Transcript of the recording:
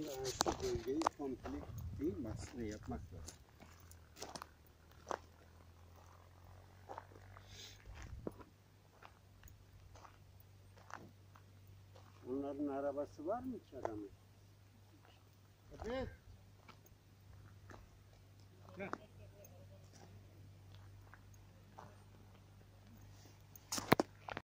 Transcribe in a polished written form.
şu bölgeyi komple değil mi aslında yapmak lazım. Onların arabası var mı ki adamın? Evet. Gel.